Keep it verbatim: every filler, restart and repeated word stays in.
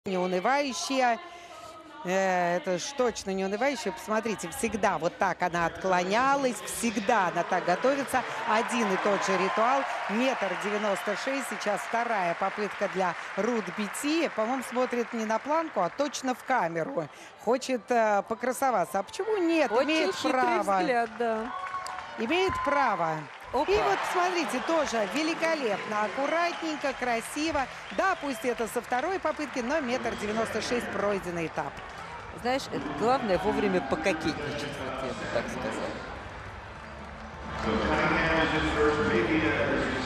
Неунывающая. Э, это ж точно неунывающая. Посмотрите, всегда вот так она отклонялась, всегда она так готовится. Один и тот же ритуал. Метр девяносто шесть. Сейчас вторая попытка для Рут Бетти. По-моему, смотрит не на планку, а точно в камеру. Хочет э, покрасоваться. А почему нет? Очень Имеет хитрый право. взгляд, да. Имеет право. Опа. И вот, смотрите, тоже великолепно, аккуратненько, красиво. Да, пусть это со второй попытки, но метр девяносто шесть пройденный этап. Знаешь, это главное вовремя пококетничать, вот я бы так сказала.